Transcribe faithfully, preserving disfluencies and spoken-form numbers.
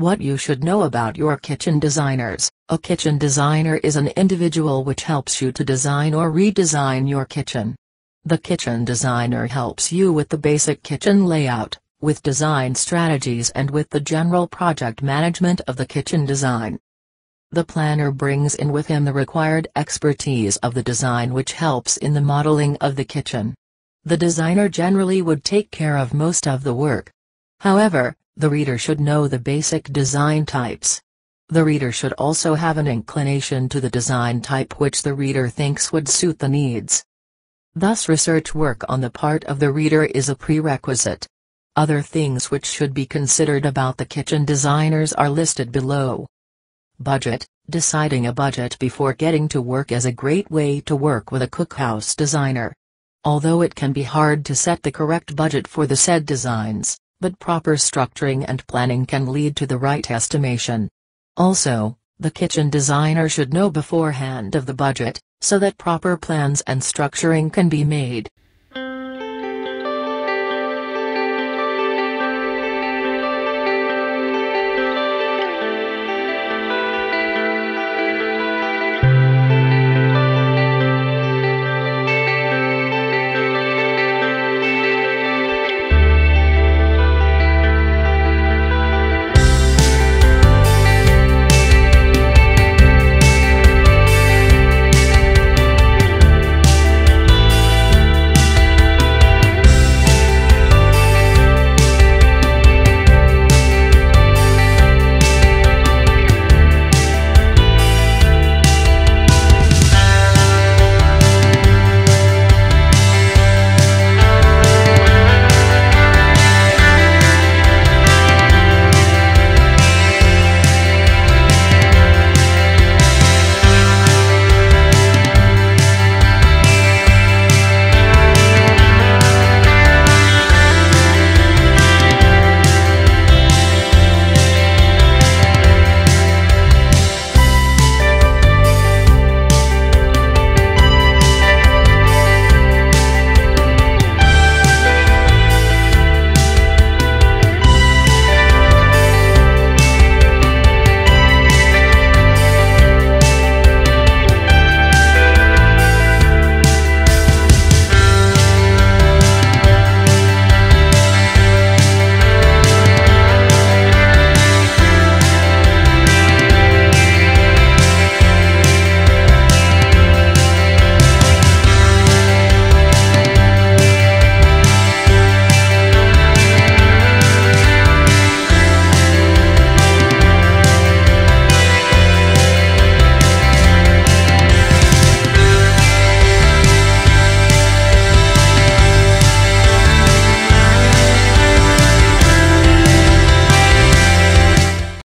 What you should know about your kitchen designers. A kitchen designer is an individual which helps you to design or redesign your kitchen. The kitchen designer helps you with the basic kitchen layout, with design strategies and with the general project management of the kitchen design. The planner brings in with him the required expertise of the design which helps in the modeling of the kitchen. The designer generally would take care of most of the work. However, the reader should know the basic design types. The reader should also have an inclination to the design type which the reader thinks would suit the needs. Thus research work on the part of the reader is a prerequisite. Other things which should be considered about the kitchen designers are listed below. Budget. Deciding a budget before getting to work is a great way to work with a cookhouse designer. Although it can be hard to set the correct budget for the said designs, but proper structuring and planning can lead to the right estimation. Also, the kitchen designer should know beforehand of the budget, so that proper plans and structuring can be made.